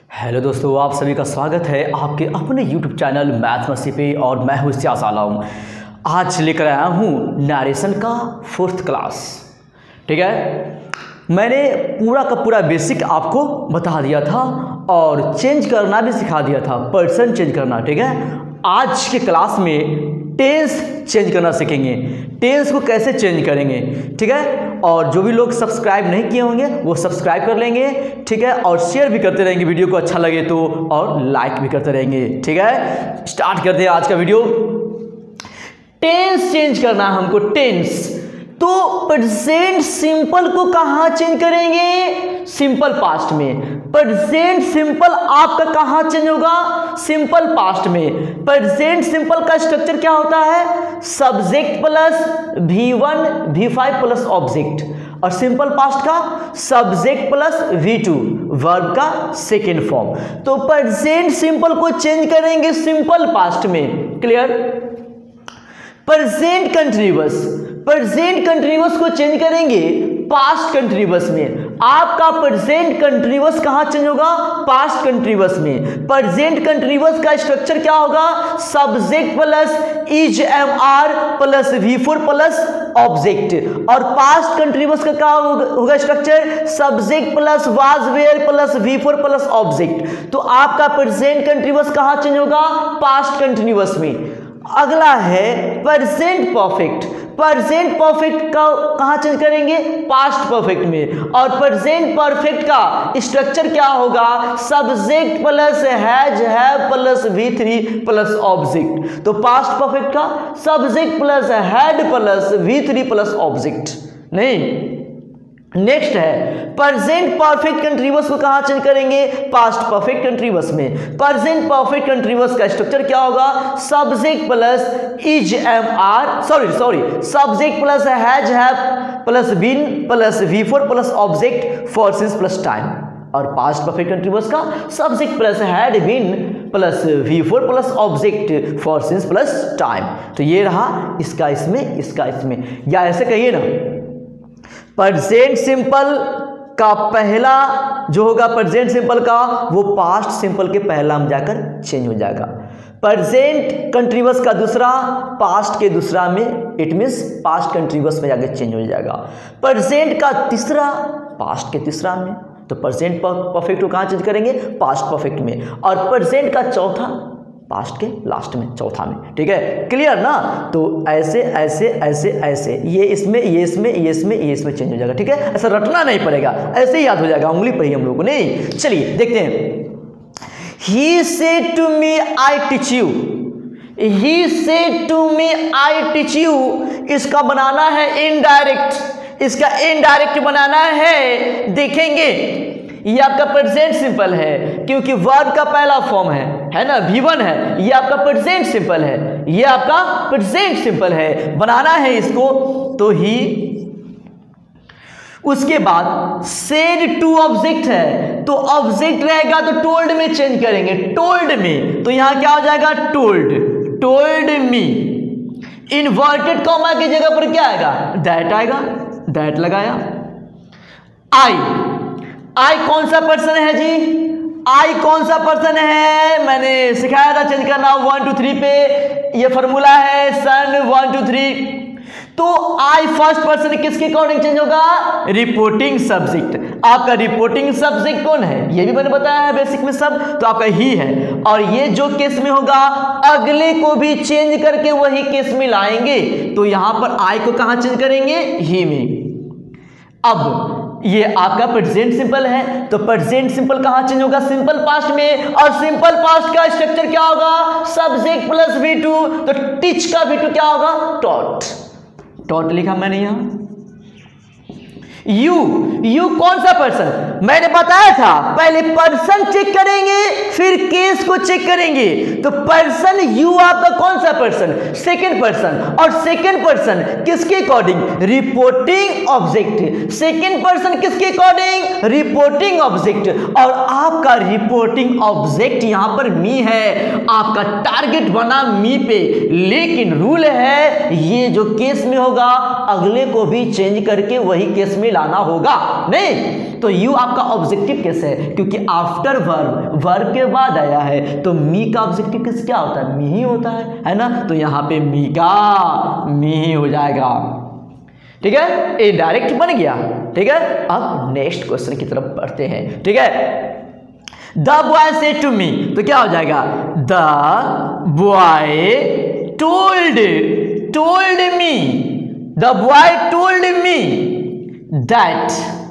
Hello दोस्तों, आप सभी का स्वागत है आपके अपने YouTube चैनल मैथ मस्ती पे। और मैं हूँ इस्तियाज़ आलम। आज लेकर आया हूँ नरेशन का 4th क्लास। ठीक है, मैंने पूरा का पूरा बेसिक आपको बता दिया था और चेंज करना भी सिखा दिया था, पर्सन चेंज करना। ठीक है, आज के क्लास में टेंस चेंज करना सीखेंगे, टेंस को कैसे चेंज करेंगे। ठीक है, और जो भी लोग सब्सक्राइब नहीं किए होंगे वो सब्सक्राइब कर लेंगे। ठीक है, और शेयर भी करते रहेंगे वीडियो को अच्छा लगे तो, और लाइक भी करते रहेंगे। ठीक है, स्टार्ट करते हैं आज का वीडियो। टेंस चेंज करना है हमको, टेंस। तो प्रेजेंट सिंपल को कहां चेंज करेंगे? सिंपल पास्ट में। प्रेजेंट सिंपल आपका कहां चेंज होगा? सिंपल पास्ट में। प्रेजेंट सिंपल का स्ट्रक्चर क्या होता है? Subject plus V1 V5 plus object. और सिंपल पास्ट का सब्जेक्ट प्लस V2, वर्ब का सेकेंड फॉर्म। तो प्रेजेंट सिंपल को चेंज करेंगे सिंपल पास्ट में। Clear? Present continuous, present continuous को चेंज करेंगे पास्ट कंटिन्यूअस में। आपका प्रेजेंट कंटिन्यूअस कहां चेंज होगा? पास्ट कंटिन्यूअस में। प्रेजेंट कंटिन्यूअस का स्ट्रक्चर क्या होगा? Subject plus is MR plus V4 plus object. और पास्ट कंटिन्यूअस का क्या होगा structure? Subject plus was were plus V4 plus object. तो आपका प्रेजेंट कंटिन्यूअस कहां चेंज होगा? पास्ट कंटिन्यूअस में। अगला है प्रेजेंट परफेक्ट। प्रेजेंट परफेक्ट का कहां चेंज करेंगे? पास्ट परफेक्ट में। और प्रेजेंट परफेक्ट का स्ट्रक्चर क्या होगा? Subject plus has have plus V3 plus object. तो पास्ट परफेक्ट का subject plus had plus V3 plus object. नहीं, नेक्स्ट है प्रेजेंट परफेक्ट कंटिन्यूअस को कहां चेंज करेंगे? पास्ट परफेक्ट कंटिन्यूअस में। प्रेजेंट परफेक्ट कंटिन्यूअस का स्ट्रक्चर क्या होगा? Subject plus is MR subject plus has have plus been plus V4 plus object for since plus time. और पास्ट परफेक्ट कंटिन्यूअस का subject plus had been plus V4 plus object for since plus time. तो ये रहा इसका इसमें, इसका इसमें। या ऐसे कहिए ना, प्रेजेंट सिंपल का पहला जो होगा प्रेजेंट सिंपल का, वो पास्ट सिंपल के पहला में जाकर चेंज हो जाएगा। प्रेजेंट कंटिन्यूअस का दूसरा पास्ट के दूसरा में, इट मींस पास्ट कंटिन्यूअस में जाकर चेंज हो जाएगा। प्रेजेंट का तीसरा पास्ट के तीसरा में। तो प्रेजेंट परफेक्ट को कहां चेंज करेंगे? पास्ट परफेक्ट में। और प्रेजेंट का चौथा पास्ट के लास्ट में, चौथा में। ठीक है, क्लियर ना? तो ऐसे ऐसे ऐसे ऐसे, ये इसमें, ये इसमें, ये इसमें, ये इसमें चेंज हो जाएगा। ठीक है, ऐसा रटना नहीं पड़ेगा, ऐसे ही याद हो जाएगा, उंगली पर ही हम लोग को। नहीं, चलिए देखते हैं। He said to me I teach you, he said to me I teach you। इसका बनाना है इनडायरेक्ट, इसका इनडायरेक्ट बनाना है। देखेंगे ये आपका प्रेजेंट सिंपल है क्योंकि वर्ब का पहला फॉर्म है ना, V1 है। ये आपका प्रेजेंट सिंपल है, ये आपका प्रेजेंट सिंपल है, बनाना है इसको। तो ही, उसके बाद सेड टू ऑब्जेक्ट है, तो ऑब्जेक्ट रहेगा तो टोल्ड में चेंज करेंगे, टोल्ड में। तो यहां क्या हो जाएगा? Told, told me. Inverted comma की जगह पर क्या आएगा? दैट आएगा, दैट लगाया। आई कौन सा पर्सन है जी? आई कौन सा पर्सन है? मैंने सिखाया था चेंज करना 1 2 3 पे। ये फॉर्मूला है सन 1 2 3। तो आई फर्स्ट पर्सन किसके अकॉर्डिंग चेंज होगा? Reporting subject. आपका रिपोर्टिंग सब्जेक्ट कौन है? ये भी मैंने बताया है बेसिक में सब। तो आपका ही है। और ये जो केस में होगा, अगले को भी चेंज करके वही केस में लाएंगे। तो यहां पर आई को कहां चेंज करेंगे? ही में। अब ये आपका प्रेजेंट सिंपल है, तो प्रेजेंट सिंपल कहां चेंज होगा? सिंपल पास्ट में। और सिंपल पास्ट का स्ट्रक्चर क्या होगा? Subject plus V2। तो टीच का V2 क्या होगा? टॉट। टॉट लिखा मैंने यहां। यू कौन सा पर्सन? मैंने बताया था पहले पर्सन चेक करेंगे फिर केस को चेक करेंगे। तो पर्सन यू आपका कौन सा पर्सन? Second person. और सेकंड पर्सन किसके according? Reporting object. Second person किसके अकॉर्डिंग? Reporting object. और आपका रिपोर्टिंग ऑब्जेक्ट यहां पर मी है, आपका टारगेट बना मी पे। लेकिन रूल है, ये जो केस में होगा अगले को भी चेंज करके वही केस में लाना होगा नहीं। तो यू आपका ऑब्जेक्टिव केस है, क्योंकि आफ्टर वर्ब के बाद आया है, तो मी का ऑब्जेक्टिव केस क्या होता है? मी ही होता है ना। तो यहाँ पे मी का मी ही हो जाएगा, ठीक है, ये डायरेक्ट बन गया, ठीक है। अब नेक्स्ट क्वेश्चन की तरफ बढ़ते हैं, ठीक है। The boy said to me, तो क्या हो जाएगा? The boy told me, the boy told me that.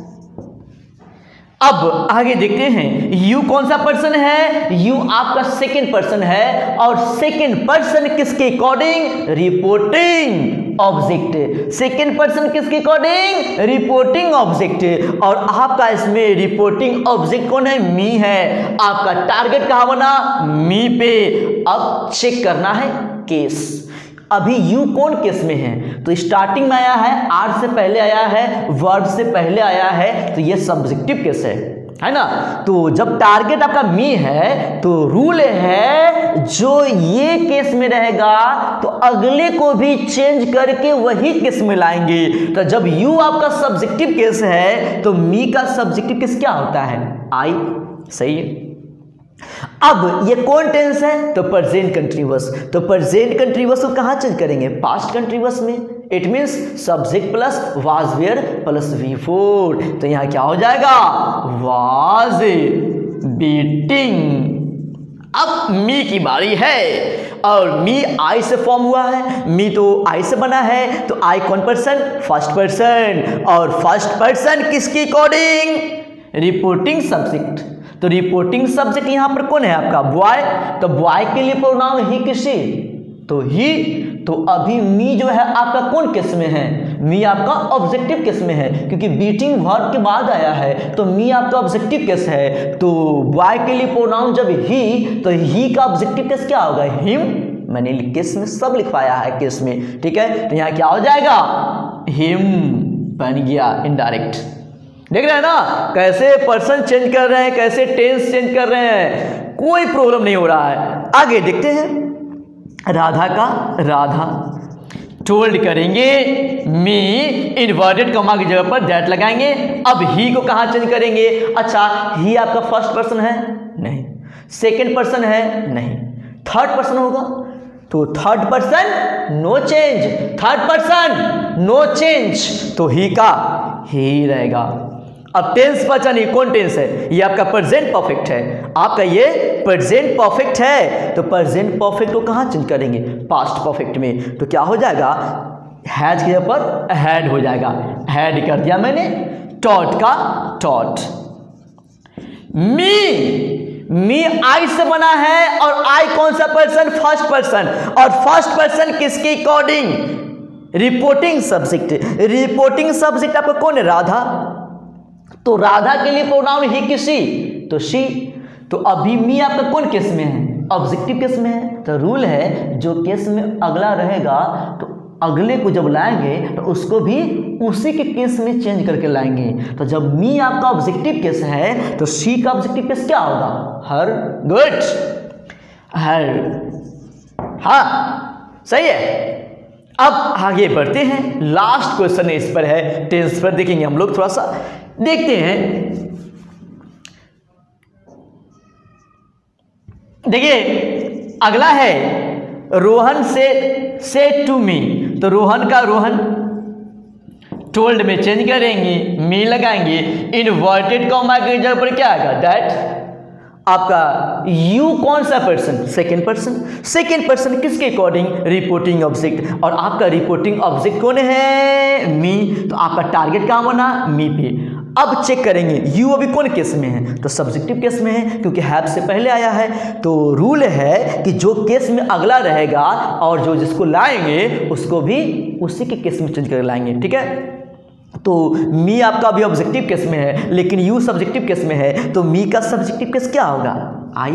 अब आगे देखते हैं, यू कौन सा पर्सन है? यू आपका सेकंड पर्सन है, और सेकंड पर्सन किसके according? Reporting object. Second person किसके अकॉर्डिंग? Reporting object. और आपका इसमें रिपोर्टिंग ऑब्जेक्ट कौन है? मी है। आपका टारगेट कहां बना? मी पे। अब चेक करना है केस। अभी यू कौन केस में है? तो स्टार्टिंग में आया है, आर से पहले आया है, वर्ब से पहले आया है, तो ये सब्जेक्टिव केस है ना। तो जब टारगेट आपका मी है, तो रूल है जो ये केस में रहेगा तो अगले को भी चेंज करके वही केस में लाएंगे। तो जब यू आपका सब्जेक्टिव केस है, तो मी का सब्जेक्टिव केस क्या होता है? आई। सही है। अब ये कौन टेंस है? तो प्रेजेंट कंटीन्यूअस। तो प्रेजेंट कंटीन्यूअस को कहां चेंज करेंगे? पास्ट कंटीन्यूअस में। It means subject plus was were plus V4। तो यहां क्या हो जाएगा? Was beating. अब मी की बारी है, और मी आई से फॉर्म हुआ है, मी तो आई से बना है, तो आई कौन पर्सन? First person. और फर्स्ट पर्सन किसकी अकॉर्डिंग? Reporting subject. तो रिपोर्टिंग सब्जेक्ट यहां पर कौन है आपका? बॉय। तो बॉय के लिए प्रोनाउन ही किसी? तो ही। तो अभी मी जो है आपका कौन केस में है? मी आपका ऑब्जेक्टिव केस में है, क्योंकि बीटिंग वर्ब के बाद आया है, तो मी आपका ऑब्जेक्टिव केस है। तो बॉय के लिए प्रोनाउन जब ही, तो ही का ऑब्जेक्टिव केस क्या होगा? हिम। मैंने केस में सब लिखवाया है केस में, ठीक है। तो यहां क्या हो जाएगा? हिम बन गया इनडायरेक्ट। देख रहे हैं ना कैसे पर्सन चेंज कर रहे हैं, कैसे टेंस चेंज कर रहे हैं, कोई प्रॉब्लम नहीं हो रहा है। आगे देखते हैं, राधा का राधा टोल्ड करेंगे, मी इन्वर्टेड कॉमा की जगह पर दैट लगाएंगे। अब ही को कहां चेंज करेंगे? अच्छा, ही आपका फर्स्ट पर्सन है? नहीं। सेकंड पर्सन है? नहीं। थर्ड पर्सन होगा? तो third person no change, third person no change, तो ही का ही रहेगा। अब टेंस पहचानिए कौन टेंस है? ये आपका प्रेजेंट परफेक्ट है, आपका ये प्रेजेंट परफेक्ट है। तो प्रेजेंट परफेक्ट को कहां चेंज करेंगे? पास्ट परफेक्ट में। तो क्या हो जाएगा? हैज के ऊपर हैड हो जाएगा, हैड कर दिया मैंने। टॉट का टॉट। मी आई से बना है, और आई कौन सा पर्सन? First person. और फर्स्ट पर्सन किसके according? Reporting subject. Reporting subject आपका कौन है? राधा। तो राधा के लिए प्रोनाउन ही किसी? तो शी। तो अभी मी आपका कौन केस में है? ऑब्जेक्टिव केस में है। तो रूल है जो केस में अगला रहेगा, तो अगले को जब लाएंगे तो उसको भी उसी के केस में चेंज करके लाएंगे। तो जब मी आपका ऑब्जेक्टिव केस है, तो शी का ऑब्जेक्टिव केस क्या होगा? हर। Good, her. हाँ सही है। अब आगे बढ़ते हैं, लास्ट क्वेश्चन इस पर है, टेंस पर देखेंगे हम लोग, थोड़ा सा देखते हैं। देखिए अगला है रोहन से टू मी। तो रोहन का रोहन टोल्ड में चेंज करेंगे, मी लगाएंगे, इनवर्टेड कॉमा की जगह पर क्या आएगा? दैट। आपका यू कौन सा person? Second person. Second person किसके अकॉर्डिंग? Reporting object. और आपका रिपोर्टिंग ऑब्जेक्ट कौन है? मी। तो आपका टारगेट कहां बना? मी पे। अब चेक करेंगे यू अभी कौन केस में है? तो सब्जेक्टिव केस में है, क्योंकि हैव से पहले आया है। तो रूल है कि जो केस में अगला रहेगा और जो जिसको लाएंगे उसको भी उसी के केस में चेंज कर लाएंगे, ठीक है। तो मी आपका अभी ऑब्जेक्टिव केस में है, लेकिन यू सब्जेक्टिव केस में है, तो मी का सब्जेक्टिव केस क्या होगा? आई।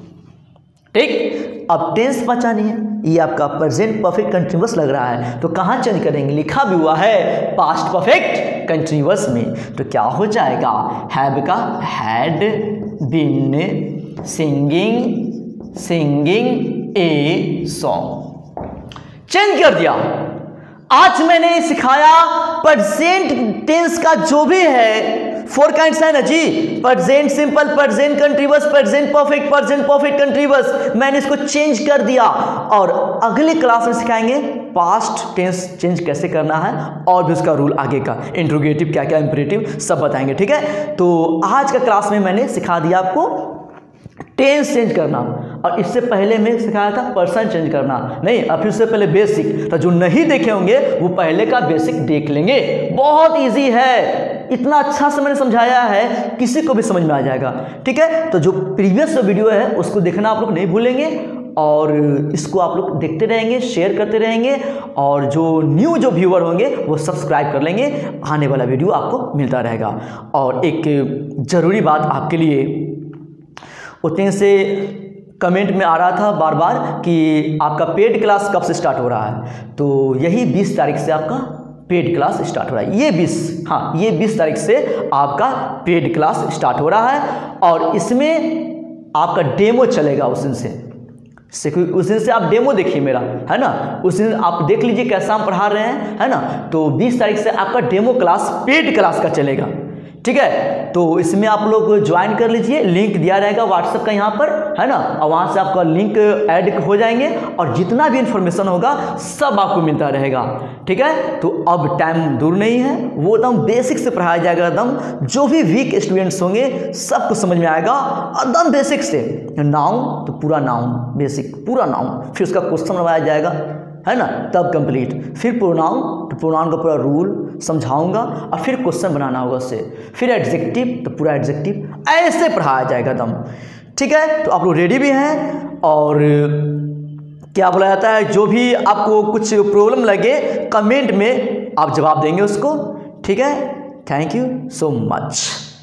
ठीक। अब टेंस पहचानिए, ये आपका प्रेजेंट परफेक्ट कंटिन्यूअस लग रहा है, तो कहां चेंज करेंगे? लिखा भी हुआ है पास्ट परफेक्ट कंटिन्यूअस में। तो क्या हो जाएगा? हैव का had been singing a song. Change कर दिया। आज मैंने सिखाया प्रेजेंट टेंस का जो भी है 4 काइंड्स है ना जी, present simple, present continuous, present perfect continuous. मैंने इसको चेंज कर दिया और अगले क्लास में सिखाएंगे पास्ट टेंस चेंज कैसे करना है और भी उसका रूल आगे का, इंट्रोगेटिव क्या क्या, इंपेरेटिव सब बताएंगे, ठीक है। तो आज का क्लास में मैंने सिखा दिया आपको टेंस चेंज करना, और इससे पहले मैं सिखाया था पर्सन चेंज करना, नहीं अब फिर से पहले बेसिक। तो जो नहीं देखे होंगे वो पहले का बेसिक देख लेंगे, बहुत इजी है, इतना अच्छा से मैंने समझाया है किसी को भी समझ में आ जाएगा, ठीक है। तो जो प्रीवियस वीडियो है उसको देखना आप लोग नहीं भूलेंगे, और इसको आप लोग देखते रहेंगे, शेयर करते रहेंगे, और जो न्यू जो व्यूअर होंगे वो सब्सक्राइब कर लेंगे, आने वाला वीडियो आपको मिलता रहेगा। और एक ज़रूरी बात आपके लिए, उतने से कमेंट में आ रहा था बार बार कि आपका पेड क्लास कब से स्टार्ट हो रहा है, तो यही 20 तारीख से आपका पेड क्लास स्टार्ट हो रहा है। ये 20 तारीख से आपका पेड क्लास स्टार्ट हो रहा है, और इसमें आपका डेमो चलेगा उस दिन से आप डेमो देखिए मेरा, है ना, उस दिन आप देख लीजिए कैसा हम पढ़ा रहे हैं, है ना। तो 20 तारीख से आपका डेमो क्लास पेड क्लास का चलेगा, ठीक है। तो इसमें आप लोग ज्वाइन कर लीजिए, लिंक दिया रहेगा व्हाट्सएप का यहाँ पर, है ना, और वहाँ से आपका लिंक ऐड हो जाएंगे, और जितना भी इन्फॉर्मेशन होगा सब आपको मिलता रहेगा, ठीक है। तो अब टाइम दूर नहीं है, वो एकदम बेसिक से पढ़ाया जाएगा, एकदम जो भी वीक स्टूडेंट्स होंगे सबको समझ में आएगा, एकदम बेसिक से। नाउन तो पूरा नाउन बेसिक, पूरा नाउन, फिर उसका क्वेश्चन बनवाया जाएगा, है ना, तब कंप्लीट, फिर प्रोनाउन, तो प्रोनाउन का पूरा रूल समझाऊंगा, और फिर क्वेश्चन बनाना होगा उससे, फिर एडजेक्टिव, तो पूरा एडजेक्टिव, ऐसे पढ़ाया जाएगा एकदम, ठीक है। तो आप लोग रेडी भी हैं, और क्या बोला जाता है, जो भी आपको कुछ प्रॉब्लम लगे कमेंट में आप जवाब देंगे उसको, ठीक है। Thank you so much.